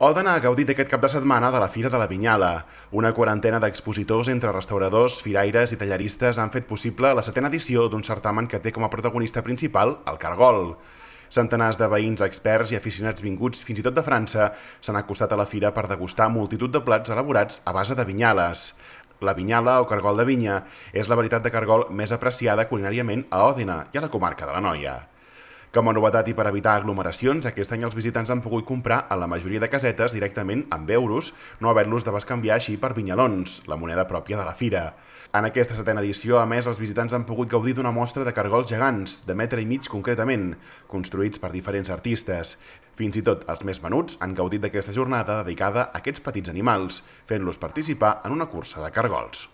Òdena ha gaudit aquest cap de setmana de la Fira de la Vinyala. Una quarantena d'expositors entre restauradors, firaires i tallaristes han fet possible la 7a edició d'un certamen que té com a protagonista principal el cargol. Centenars de veïns, experts i aficionats vinguts fins i tot de França s'han acostat a la fira per degustar multitud de plats elaborats a base de vinyales. La vinyala, o cargol de vinya, és la varietat de cargol més apreciada culinàriament a Òdena i a la comarca de l'Anoia. Com a novetat i per evitar aglomeracions, aquest any els visitants han pogut comprar a la majoria de casetes directament amb euros, no haver-los de bescanviar així per vinyalons, la moneda pròpia de la fira. En aquesta 7a edició, a més, els visitants han pogut gaudir d'una mostra de cargols gegants, de metre i mig concretament, construïts per diferents artistes. Fins i tot els més menuts han gaudit d'aquesta jornada dedicada a aquests petits animals, fent-los participar en una cursa de cargols.